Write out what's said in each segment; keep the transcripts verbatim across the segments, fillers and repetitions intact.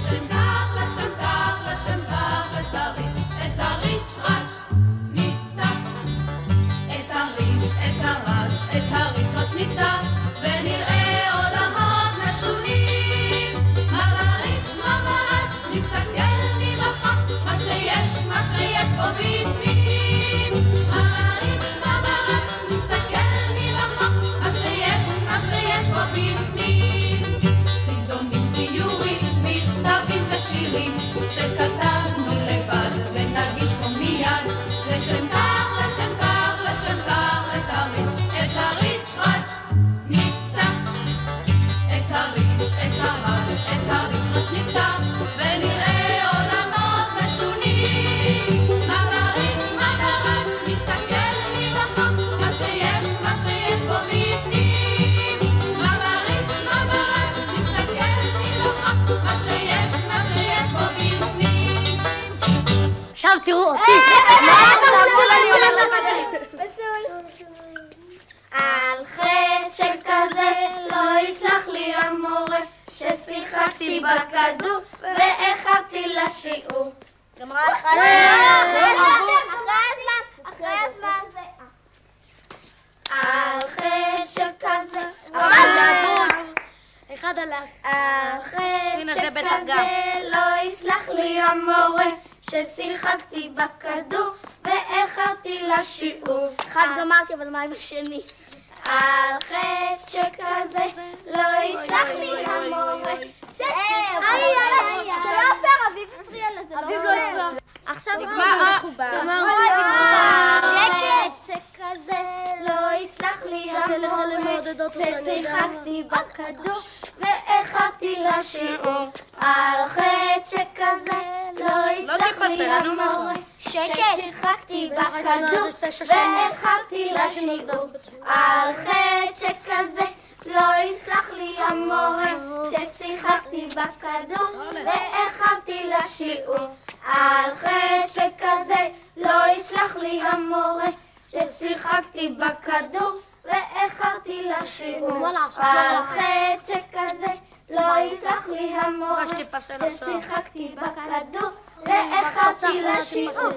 לשם כך, לשם כך, לשם כך, את הריץ', את הריץ' רץ' נפתח. את הריץ', את הרץ', את הריץ' רץ' נפתח, ונראה עולמות משונים. מה בריץ', מה ברץ', נסתכל נרחק, מה שיש, מה שיש פה בפנים. מה בריץ', מה ברץ', נסתכל נרחק, מה שיש, מה שיש פה בפנים. חידונים, ציורים, מכתבים ושירים שכתבנו לבד ונגיש פה מיד. לשם כך, לשם כך, לשם כך, את הריץ', את הריץ' רץ' נפתח. את הריץ', את הרץ', את הריץ' רץ' נפתח, ונראה עולמות משונים. מה בריץ', מה ברץ', נסתכל נרחק, מה שיש, מה שיש פה בפנים. מה בריץ', מה ברץ', נסתכל נרחק, מה שיש, מה שיש פה בפנים. עכשיו תראו אותי. מה אתה רוצה לי לעשות את זה? על חטא שכזה לא יסלח לי המורה, ששיחקתי בכדור ואיחרתי לשיעור. גמרה אחת. אחרי הזמן, אחרי הזמן זה... על חטא שכזה... עכשיו זה אבוד. אחד הלך. על חטא שכזה לא יסלח לי המורה, ששיחקתי בכדור ואיחרתי לשיעור. אחד גמרתי, אבל מה עם השני? על חטא שכזה לא יסלח לי המורה, ששיחקתי... איי, איי, איי, זה לא פייר, אביב הפריע לזה, לא אביב לא הפריע. עכשיו נגמר. גמרנו. שקט שכזה לא יסלח לי המורה, ששיחקתי בכדור ואיחרתי לשיעור. על חטא שכזה לא יסלח לי המורה, ששיחקתי בכדור ואיחרתי לשיעור. על חטא שכזה לא יסלח לי המורה, ששיחקתי בכדור ואיחרתי לשיעור. על חטא שכזה לא יסלח לי המורה, ששיחקתי בכדור ואיחרתי לשיעור. על חטא שכזה לא יסלח לי המורה, ששיחקתי בכדור ואיחרתי לשיעור.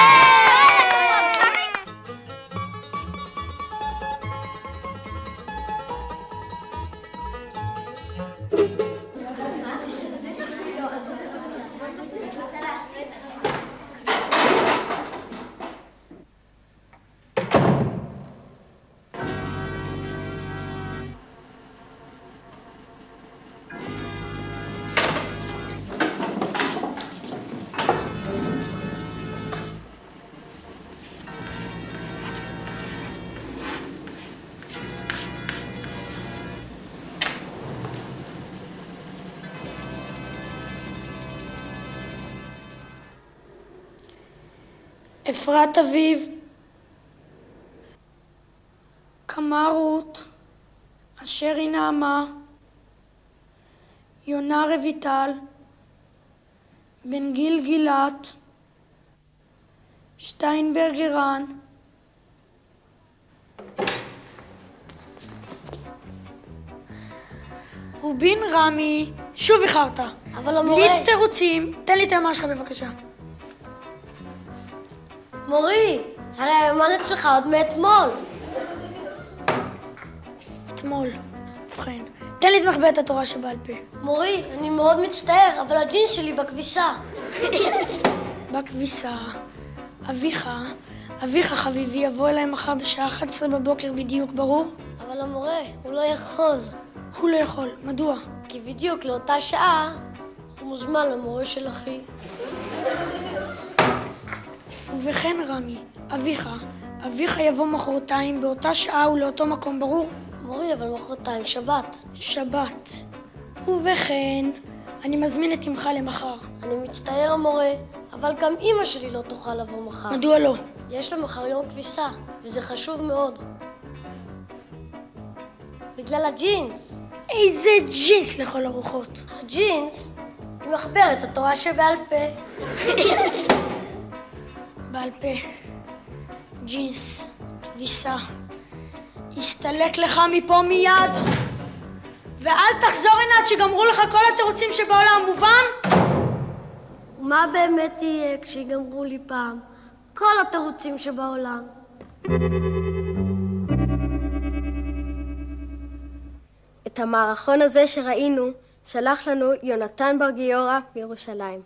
אפרת אביב, קמה רות, אשר היא נעמה, יונה רויטל, בן גיל גילת, שטיינברג ערן, רובין רמי, שוב איחרת. אבל המורה... בלי תירוצים, תן לי את היומן שלך בבקשה. מורי, הרי היומן אצלך עוד מאתמול. אתמול, ובכן. תן לי את מחברת התורה שבעל פה. מורי, אני מאוד מצטער, אבל הג'ינס שלי בכביסה. בכביסה. אביך, אביך חביבי יבוא אליי מחר בשעה אחת עשרה בבוקר בדיוק, ברור? אבל המורה, הוא לא יכול. הוא לא יכול. מדוע? כי בדיוק לאותה שעה הוא מוזמן למורה של אחי. ובכן רמי, אביך, אביך יבוא מחרתיים באותה שעה ולאותו מקום, ברור? מורי, אבל מחרתיים שבת. שבת. ובכן, אני מזמין את אמך למחר. אני מצטער המורה, אבל גם אמא שלי לא תוכל לבוא מחר. מדוע לא? יש לה מחר יום כביסה, וזה חשוב מאוד. בגלל הג'ינס. איזה ג'ינס לכל הרוחות. הג'ינס היא מחברת התורה שבעל פה. בעל פה, ג'ינס, כביסה. הסתלק לך מפה מיד, ואל תחזור הנה עד שגמרו לך כל התירוצים שבעולם. מובן? מה באמת יהיה כשיגמרו לי פעם כל התירוצים שבעולם? את המערכון הזה שראינו שלח לנו יונתן בר גיורא בירושלים.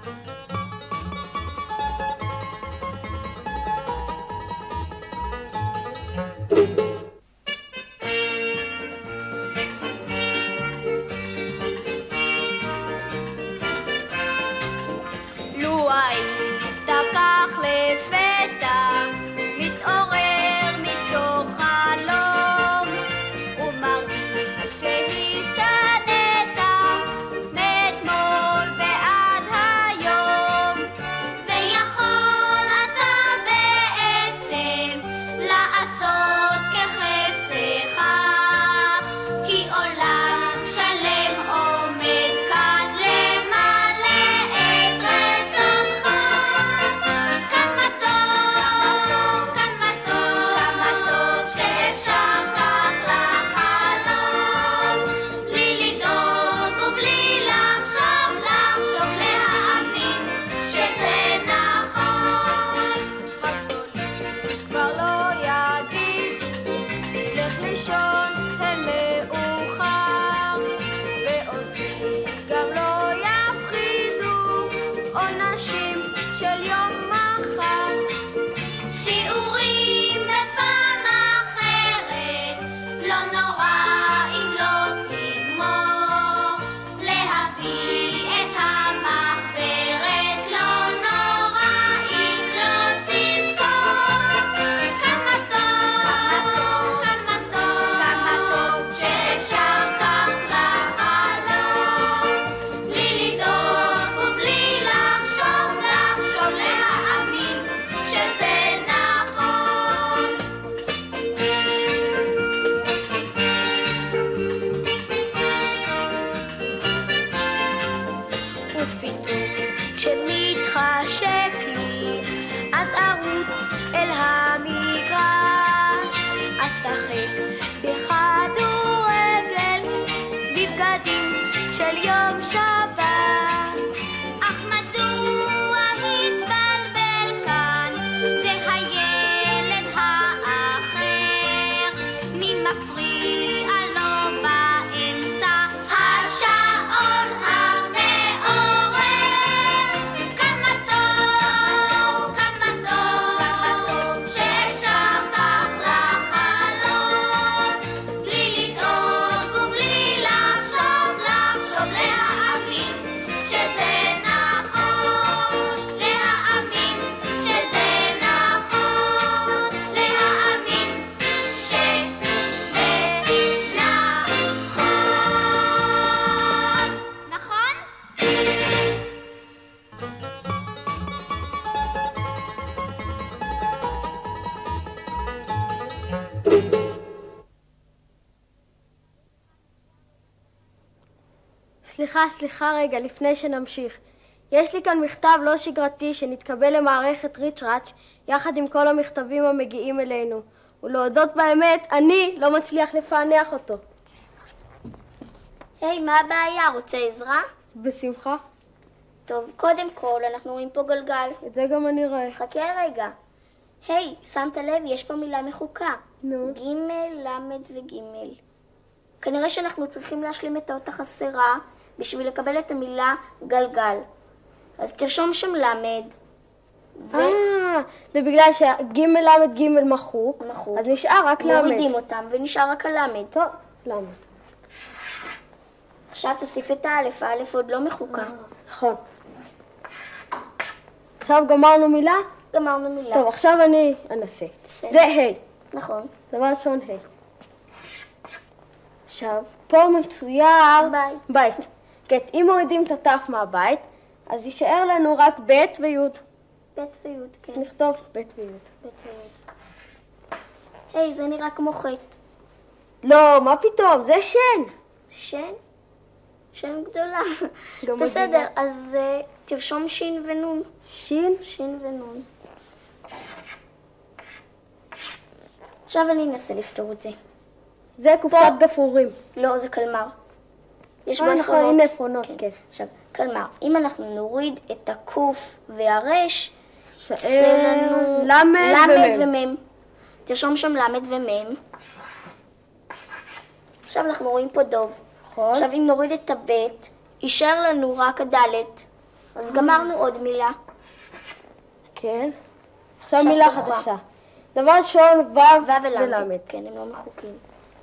לו היית כך לפתע מתעורר מתוך חלום ומרגיש שהשתנית מאתמול ועד היום, ויכול אתה בעצם לעשות כחפצך, כי עולם שלם עומד כאן למלא את רצונך. כמה טוב, כמה טוב, כמה טוב שאפשר כך לחלום, בלי לדאוג ובלי לחשוב, לחשוב להאמין שזה נכון. הגדולים כבר לא יגידו לך לישון הן מאוחר, ואותי גם לא יפחידו עונשים של יום מחר. שיעורים בפעם אחרת, לא נורא אם לא תגמור להביא את המחברת, לא נורא אם לא תזכור. כמה טוב, כמה טוב, כמה טוב שאפשר כך לחלום, בלי לדאוג ובלי לחשוב, לחשוב להאמין שזה נכון. ופתאום כשמתחשק לי אז ארוץ אל המגרש, אשחק בכדורגל בבגדים של יום שבת. אך מדוע התבלבל כאן, זה הילד האחר, מי מפריע לו באמצע השעון המעורר. כמה טוב, כמה טוב, כמה טוב שאפשר כך לחלום, בלי לדאוג ובלי לחשוב, לחשוב להאמין שזה נכון, להאמין שזה נכון, להאמין שזה נכון. נכון? סליחה, סליחה רגע, לפני שנמשיך. יש לי כאן מכתב לא שגרתי שנתקבל למערכת ריצ'ראץ' יחד עם כל המכתבים המגיעים אלינו. ולהודות באמת, אני לא מצליח לפענח אותו. היי, מה הבעיה? רוצה עזרה? בשמחה. טוב, קודם כל, אנחנו רואים פה גלגל. את זה גם אני רואה. חכה רגע. היי, שמת לב, יש פה מילה מחוקה. נו. ג', למד וג'. כנראה שאנחנו צריכים להשלים את האות החסרה בשביל לקבל את המילה גלגל. אז תרשום שם למד. ו... אה, זה בגלל שג' למד ג' מחוק. מחוק. אז נשאר רק למד. מורידים אותם ונשאר רק הלמד. טוב, למד. עכשיו תוסיף את האלף, האלף עוד לא מחוקה. נכון. עכשיו גמרנו מילה? גמרנו מילה. טוב, עכשיו אני אנסה. בסדר. זה ה'. נכון. דבר ראשון ה'. עכשיו, פה מצויר... בית. בית. כן, אם מורידים את התף מהבית, אז יישאר לנו רק ב' וי'. ב' וי', כן. אז נכתוב ב' וי'. ב' וי'. היי, זה נראה כמו חטא. לא, מה פתאום? זה שן. שן? שן גדולה. גם בסדר, מדהימה. אז uh, תרשום שין ונון. שין? שין ונון. עכשיו אני אנסה לפתור את זה. זה קופסת גפרורים. לא, זה קלמר. יש בו אה, עפרונות. נכון, הנה עפרונות, כן. עכשיו, כלומר, אם אנחנו נוריד את הקוף והרש, שער, זה לנו למד למד ומם. ומם. תרשום שם למד ומם. עכשיו אנחנו רואים פה דוב. נכון. עכשיו אם נוריד את הבית, יישאר לנו רק הדלת. אז גמרנו עוד מילה. כן. עכשיו עכשיו מילה תורך. חדשה. דבר ראשון, ו' ו' ולמד. ולמד. כן, הם לא מחוקים.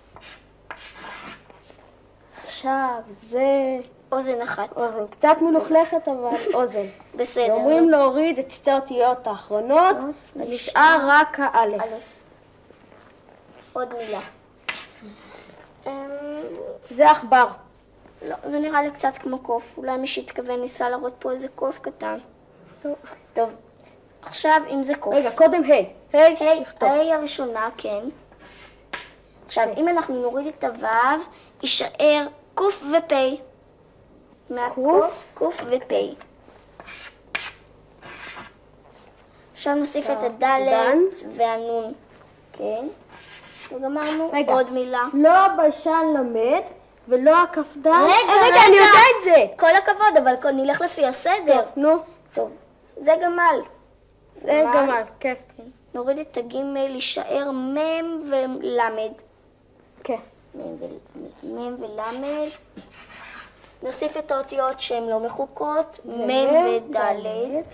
עכשיו זה אוזן אחת. אוזן. קצת מלוכלכת, אבל אוזן. בסדר. ואומרים להוריד את שתי אותיות האחרונות, ונשאר רק האלף. א'. עוד מילה. אמ, זה עכבר. לא, זה נראה לי קצת כמו קוף. אולי מי שהתכוון ניסה להראות פה איזה קוף קטן. טוב, עכשיו אם זה קוף. רגע, קודם ה'. ה', היי, נכתוב. היי הראשונה, כן. עכשיו, אם אנחנו נוריד את הוו, יישאר קוף ופ'. מהקוף, קוף ופ'. עכשיו נוסיף את הדלת והנון. כן. וגמרנו רגע. עוד מילה. לא הביישן למד, ולא הכפדן. רגע, רגע, אני רגע. יודע את זה. כל הכבוד, אבל כל- נלך לפי הסדר. טוב, נו. טוב, זה גמל. זה גמל. גמל, כן. נוריד את הגימל, יישאר מם ולמד. כן. מם ולמד. נוסיף את האותיות שהן לא מחוקות, מם מם, ודלת.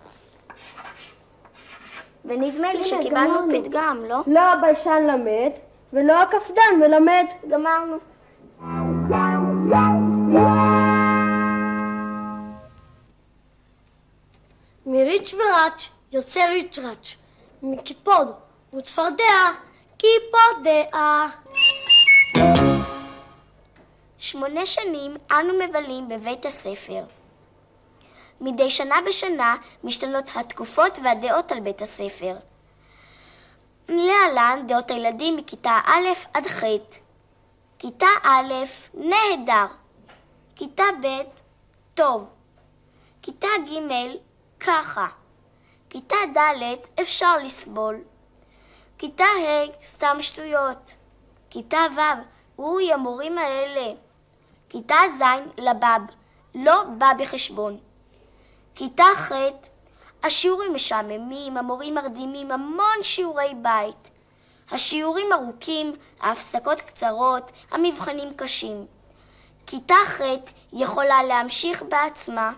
ונדמה לי הנה, שקיבלנו גמרנו. פתגם, לא? לא הביישן למד, ולא הכפדן מלמד. גמרנו. מריץ' וראץ' יוצא ריץ' ראץ', מקיפוד וצפרדע, קיפודע. שמונה שנים אנו מבלים בבית הספר. מדי שנה בשנה משתנות התקופות והדעות על בית הספר. להלן דעות הילדים מכיתה א' עד ח'. כיתה א', נהדר. כיתה ב', טוב. כיתה ג', ככה. כיתה ד', אפשר לסבול. כיתה ה', סתם שטויות. כיתה ו', אוי, המורים האלה. כיתה ז', לבב, לא בא בחשבון. כיתה ח', השיעורים משעממים, המורים מרדימים המון שיעורי בית. השיעורים ארוכים, ההפסקות קצרות, המבחנים קשים. כיתה ח' יכולה להמשיך בעצמה.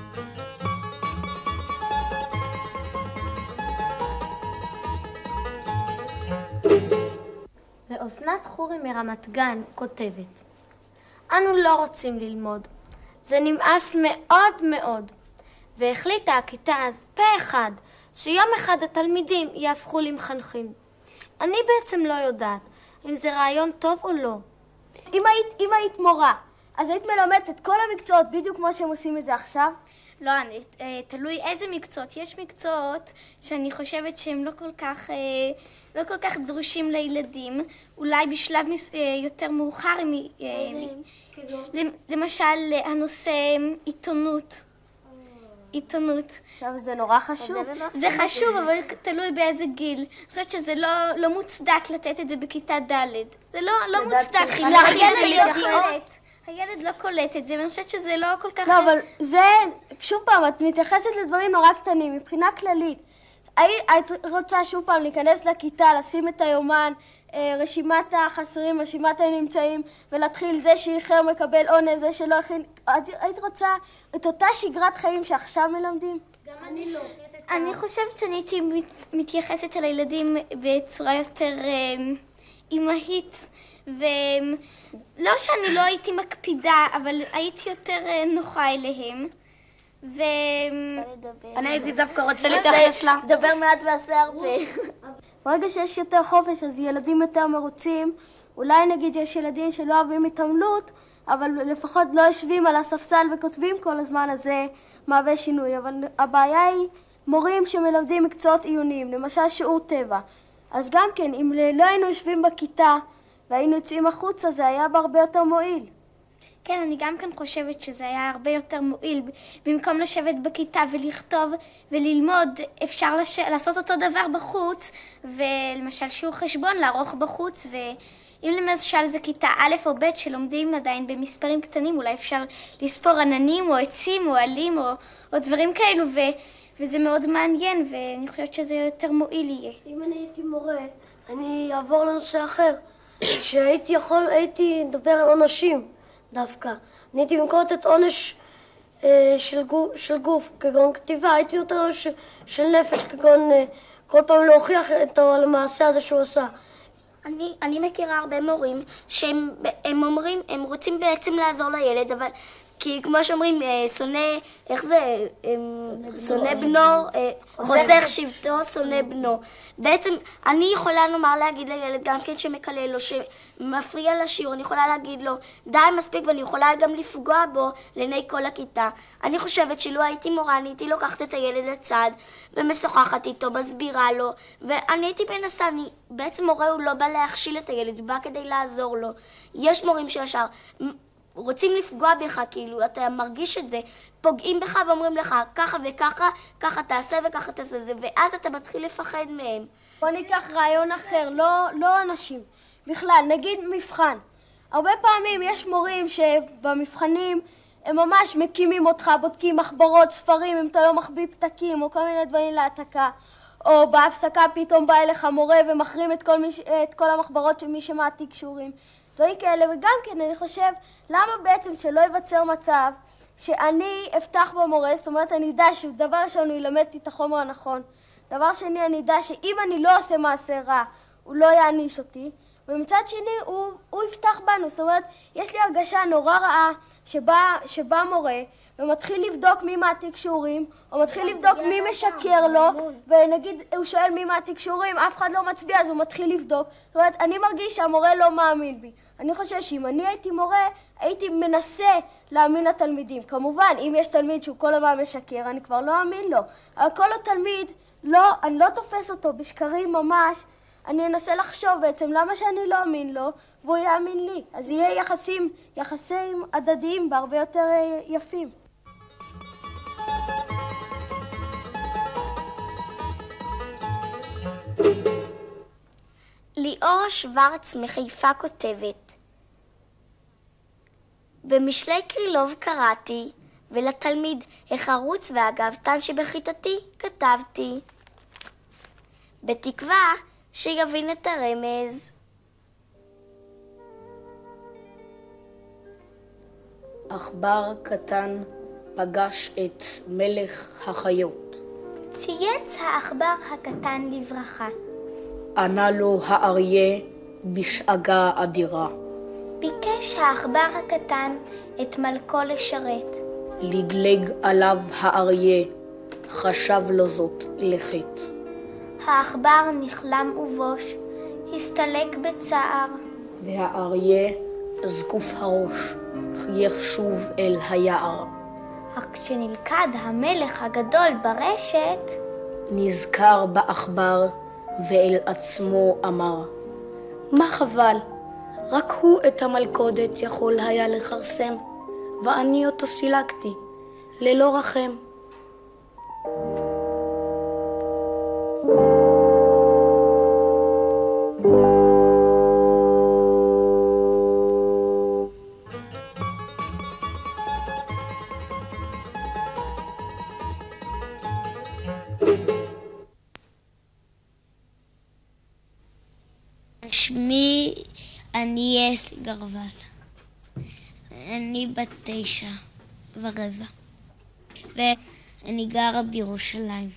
ואוזנת חורי מרמת גן כותבת: אנו לא רוצים ללמוד. זה נמאס מאוד מאוד. והחליטה הכיתה אז פה אחד שיום אחד התלמידים יהפכו למחנכים. אני בעצם לא יודעת אם זה רעיון טוב או לא. אם היית, אם היית מורה, אז היית מלמדת את כל המקצועות בדיוק כמו שהם עושים את זה עכשיו? לא, אני, אה, תלוי איזה מקצועות. יש מקצועות שאני חושבת שהם לא כל כך, אה, לא כל כך דרושים לילדים. אולי בשלב מס, אה, יותר מאוחר. הם, אה, למ- למשל, הנושא עיתונות. עיתונות. עכשיו זה נורא חשוב. זה חשוב, אבל תלוי באיזה גיל. אני חושבת שזה לא, לא מוצדק לתת את זה בכיתה ד'. זה לא, לא מוצדק. צריכה הילד להתייחס. לא קולט. הילד לא קולט את זה, ואני חושבת שזה לא כל כך... לא, אבל זה, שוב פעם, את מתייחסת לדברים נורא קטנים, מבחינה כללית. היית היית רוצה שוב פעם להיכנס לכיתה, לשים את היומן, אה, רשימת החסרים, רשימת הנמצאים, ולהתחיל זה שאיחר מקבל עונש, זה שלא הכין... היית, היית רוצה את אותה שגרת חיים שעכשיו מלמדים? גם אני לא. אני חושבת שאני הייתי מת- מתייחסת אל הילדים בצורה יותר אה, אימהית, ולא שאני לא הייתי מקפידה, אבל הייתי יותר אה, נוחה אליהם. ו... אני הייתי דווקא רוצה להתייחס לה. דבר מעט ועשה הרבה. ברגע שיש יותר חופש, אז ילדים יותר מרוצים. אולי נגיד יש ילדים שלא אוהבים התעמלות, אבל לפחות לא יושבים על הספסל וכותבים כל הזמן, אז זה מהווה שינוי. אבל הבעיה היא מורים שמלמדים מקצועות עיוניים, למשל שיעור טבע. אז גם כן, אם לא היינו יושבים בכיתה והיינו יוצאים החוצה, זה היה בהרבה יותר מועיל. כן, אני גם כן חושבת שזה היה הרבה יותר מועיל. במקום לשבת בכיתה ולכתוב וללמוד, אפשר לש... לעשות אותו דבר בחוץ, ולמשל שיעור חשבון לערוך בחוץ, אם למשל זה כיתה א' או ב' שלומדים עדיין במספרים קטנים, אולי אפשר לספור עננים או עצים או עלים או, או דברים כאלו, ו, וזה מאוד מעניין, ואני חושבת שזה יותר מועיל יהיה. אם אני הייתי מורה, אני אעבור לנושא אחר, שהייתי יכול, הייתי לדבר על עונשים דווקא. אני הייתי במקום לתת עונש אה, של, גוף, של גוף, כגון כתיבה, הייתי נותן עונש של, של נפש, כגון אה, כל פעם להוכיח את המעשה הזה שהוא עושה. אני, אני מכירה הרבה מורים שהם הם אומרים, הם רוצים בעצם לעזור לילד, אבל כי כמו שאומרים, שונא, איך זה? שונא בנו, חוזר שבטו, שונא בנו. בעצם אני יכולה לומר להגיד לילד גם כן שמקלל לו, שמפריע לשיעור, אני יכולה להגיד לו די מספיק, ואני יכולה גם לפגוע בו לעיני כל הכיתה. אני חושבת שלא הייתי מורה, אני הייתי לוקחת את הילד לצד ומשוחחת איתו, מסבירה לו, ואני הייתי מנסה, אני, בעצם מורה הוא לא בא להכשיל את הילד, הוא בא כדי לעזור לו. יש מורים שישר רוצים לפגוע בך, כאילו, אתה מרגיש את זה, פוגעים בך ואומרים לך ככה וככה, ככה תעשה וככה תעשה זה, ואז אתה מתחיל לפחד מהם. בוא ניקח רעיון אחר, לא, לא אנשים. בכלל, נגיד מבחן. הרבה פעמים יש מורים שבמבחנים הם ממש מקימים אותך, בודקים מחברות, ספרים, אם אתה לא מחביא פתקים או כל מיני דברים להעתקה. או בהפסקה פתאום בא אליך מורה ומחרים את כל, מש... את כל המחברות של מי שמעתיק שיעורים. דברים כאלה, וגם כן אני חושב, למה בעצם שלא ייווצר מצב שאני אפתח במורה, זאת אומרת אני אדע שדבר ראשון הוא ילמד את החומר הנכון, דבר שני אני אדע שאם אני לא עושה מעשה רע, הוא לא יעניש אותי, ומצד שני הוא, הוא יפתח בנו, זאת אומרת יש לי הרגשה נורא רעה שבא, שבא מורה ומתחיל לבדוק מי מעתיק שיעורים, או מתחיל לבדוק מי משקר לו, ונגיד הוא שואל מי מעתיק שיעורים, אף אחד לא מצביע, אז הוא מתחיל לבדוק. זאת אומרת, אני מרגיש שהמורה לא מאמין בי. אני חושב שאם אני הייתי מורה, הייתי מנסה להאמין לתלמידים. כמובן, אם יש תלמיד שהוא כל הזמן משקר, אני כבר לא אאמין לו. אבל כל התלמיד, לא, אני לא תופס אותו בשקרים ממש, אני אנסה לחשוב בעצם למה שאני לא אאמין לו, והוא יאמין לי. אז יהיה יחסים, יחסים הדדיים בהרבה יותר יפים. ליאור שוורץ מחיפה כותבת, במשלי קרילוב קראתי, ולתלמיד החרוץ והגאוותן שבכיתתי כתבתי, בתקווה שיבין את הרמז. עכבר קטן פגש את מלך החיות. צייץ העכבר הקטן לברכה. ענה לו האריה בשאגה אדירה. ביקש העכבר הקטן את מלכו לשרת. לגלג עליו האריה, חשב לו זאת לחטא. העכבר נכלם ובוש, הסתלק בצער. והאריה זקוף הראש, חייך שוב אל היער. אך כשנלכד המלך הגדול ברשת, נזכר בעכבר ואל עצמו אמר, מה חבל, רק הוא את המלכודת יכול היה לחרסם, ואני אותו סילקתי, ללא רחם. שמי אני אס גרוול. אני בת תשע ורבע, ואני גרה בירושלים.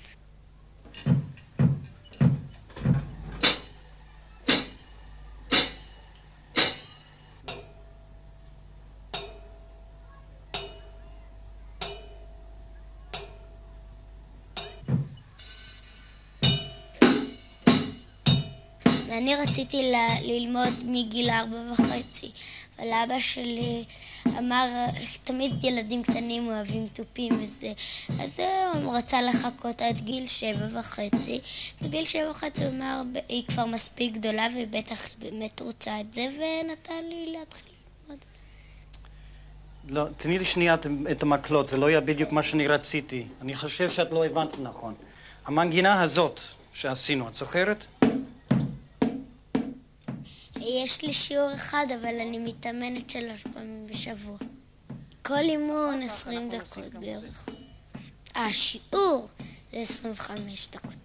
אני רציתי ל- ללמוד מגיל ארבע וחצי, אבל אבא שלי אמר, תמיד ילדים קטנים אוהבים טופים וזה, אז הוא רצה לחכות עד גיל שבע וחצי, וגיל שבע וחצי הוא אמר, היא כבר מספיק גדולה ובטח היא באמת רוצה את זה, ונתן לי להתחיל ללמוד. לא, תני לי שנייה את המקלות, זה לא היה בדיוק מה שאני רציתי. אני חושב שאת לא הבנת נכון. המנגינה הזאת שעשינו, את זוכרת? יש לי שיעור אחד, אבל אני מתאמנת שלוש פעמים בשבוע. כל אימון עשרים דקות בערך. השיעור זה עשרים וחמש דקות.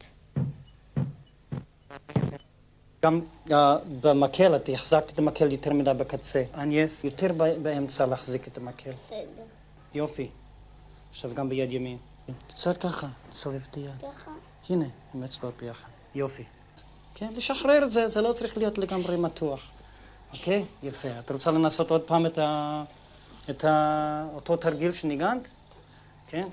גם uh, במקל, את החזקת את המקל יותר מדי בקצה. אניאס, יותר באמצע להחזיק את המקל. יופי. עכשיו גם ביד ימין. קצת ככה, סובב את היד. ככה? הנה, עם אצבעות ביחד. יופי. כן, לשחרר את זה, זה לא צריך להיות לגמרי מתוח. אוקיי? יפה. את רוצה לנסות עוד פעם את, ה... את ה... אותו תרגיל שניגנת? כן?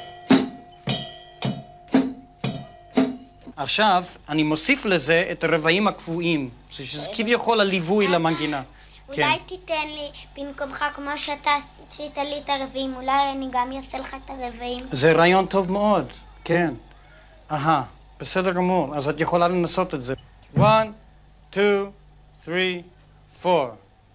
עכשיו, אני מוסיף לזה את הרבעים הקבועים, שזה כביכול הליווי למנגינה. אולי תיתן לי במקומך, כמו שאתה עשית לי את הרבעים, אולי אני גם אעשה לך את הרבעים. זה רעיון טוב מאוד, כן. אהה, בסדר גמור, אז את יכולה לנסות את זה. one, two, three, four.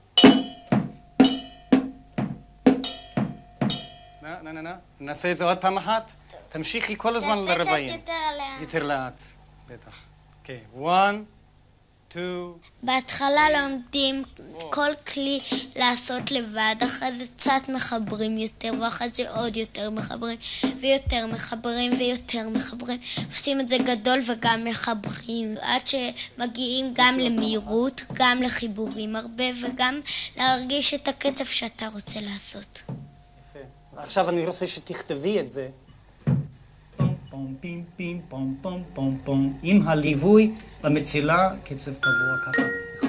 נה, נה, נה, נה. נעשה את זה עוד פעם אחת. תמשיכי כל הזמן לרבעים. יותר לאט. יותר לאט, בטח. אוקיי, one, two. בהתחלה לומדים כל כלי לעשות לבד, אחרי זה קצת מחברים יותר, ואחרי זה עוד יותר מחברים, ויותר מחברים, ויותר מחברים. עושים את זה גדול וגם מחברים, עד שמגיעים גם למהירות, גם לחיבורים הרבה, וגם להרגיש את הקצב שאתה רוצה לעשות. יפה. עכשיו אני רוצה שתכתבי את זה. פום פים פים פום פום פום פום עם הליווי במצילה קצב קבוע ככה.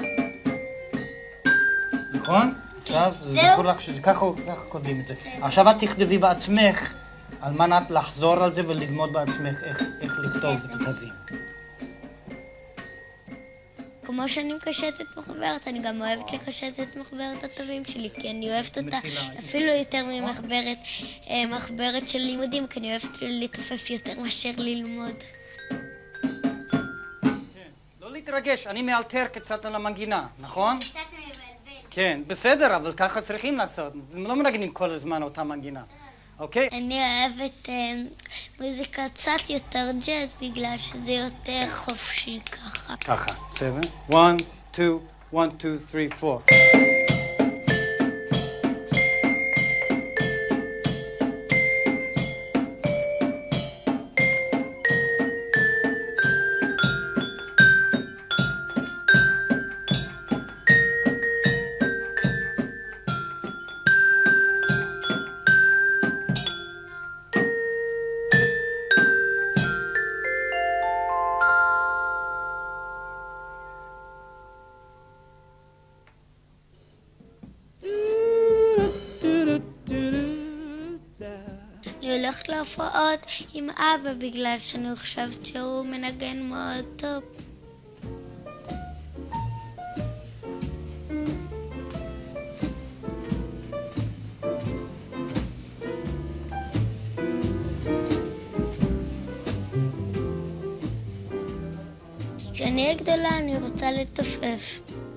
נכון? עכשיו זכור לך שככה כותבים את זה. עכשיו את תכתבי בעצמך על מנת לחזור על זה וללמוד בעצמך איך לכתוב את התווים. כמו שאני מקשטת מחברת, אני גם אוהבת לקשט את מחברת התווים שלי, כי אני אוהבת אותה אפילו יותר ממחברת מחברת של לימודים, כי אני אוהבת לתופף יותר מאשר ללמוד. לא להתרגש, אני מאלתר קצת על המנגינה, נכון? קצת מבלבל. כן, בסדר, אבל ככה צריכים לעשות. לא מנגנים כל הזמן אותה מנגינה. אוקיי? אני אוהבת מוזיקה קצת יותר ג'אז, בגלל שזה יותר חופשי ככה. ככה, בסדר? one, two, one, two, three, four. להופעות עם אבא בגלל שאני חושבת שהוא מנגן מאוד טוב. כשאני אהיה גדולה אני רוצה לתופף.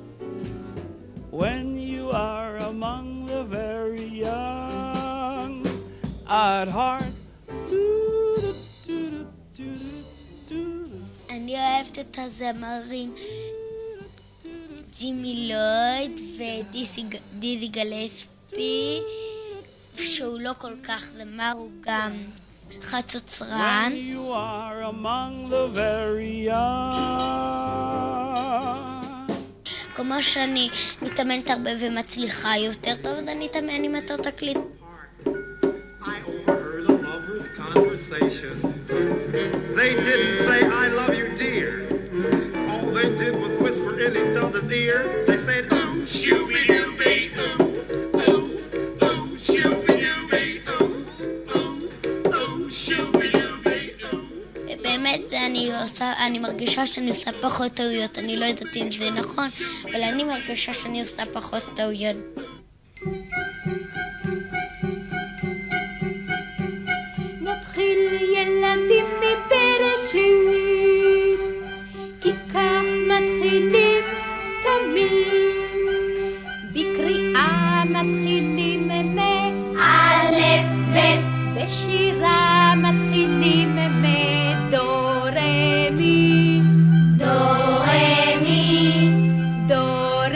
When you are among the very young at heart. אני אוהבת את הזמרים ג'ימי לויד ודיזי גלספי, שהוא לא כל כך זמר, הוא גם חצוצרן. When you are among the very young. כמו שאני מתאמנת הרבה ומצליחה יותר טוב, אז אני אתאמן עם אותו תקליט. They didn't say I love you dear. All they did was whisper in each other's ear. They said ooh shooby dooby ooh ooh ooh shooby dooby ooh ooh ooh shooby dooby ooh. באמת זה אני עושה, אני מרגישה שאני עושה פחות טעויות. אני לא יודעת אם זה נכון, אבל אני מרגישה שאני עושה פחות טעויות. נתחיל ילדים מבראשית, כי כך מתחילים תמיד. בקריאה מתחילים מאלף בית, בשירה מתחילים מדו רמי, דו רמי, דו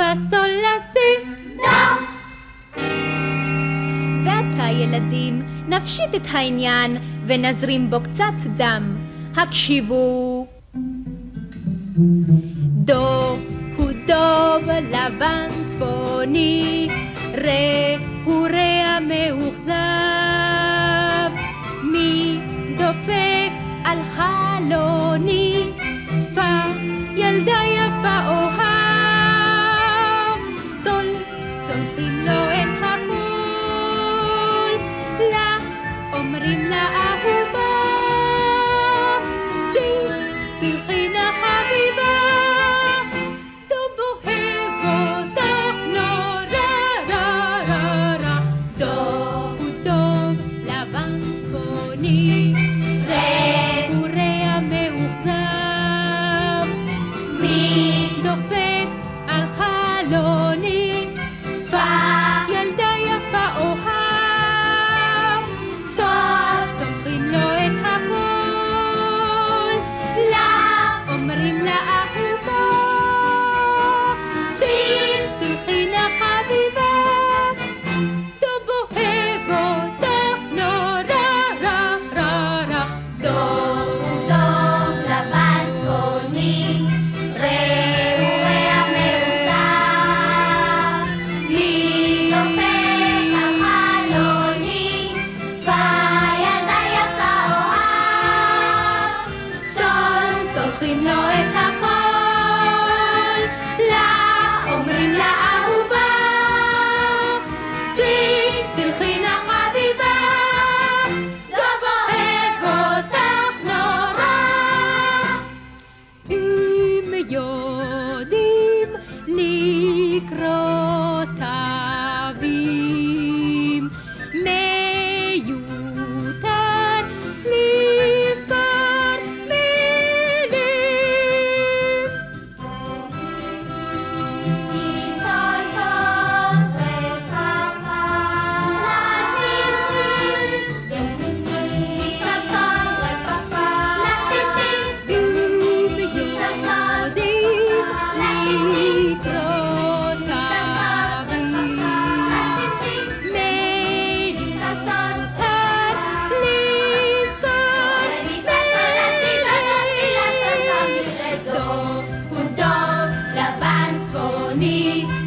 לה, סול, לה, סי. דו! ועתה ילדים, נפשיט את העניין ונזרים בו קצת דם. הקשיבו. דו הוא דוב לבן צפוני, רה הוא רע מאוכזב. מי דופק על חלוני, פה ילדה יפה אוהב. סול, סולחים לו את הכל, לה אומרים לה אהובה. סי, סלחי נא חביבה, טוב אוהב אותך נורא רע רע רע. דוב הוא דוב לבן צפוני, רה הוא רע מאוכזב. מי דופק על חלוני, פה ילדה יפה אוהב. סול, סומכים לו את הכל, לה אומרים לה אהובה. סי, סלחי נא חביבה, טוב אוהב אותך נורא רע רע רע. דוב הוא דוב לבן צפוני, רה הוא רע מאוכזב. מי דופק על חלוני, פה ילדה יפה אוהב. סול, סולחים לו את הכל, לה אומרים לה אהובה. סי, סלחי נא חביבה, דוב אוהב אותך נורא. אם יודעים לקרוא תווים, מיותר לזכור מילים. סול סול רפפה, לה סי סי, סול סול רפפה, לה סי סי. אם יודעים לקרוא תווים, מיותר לזכור מילים. דוב הוא דוב לבן צפוני,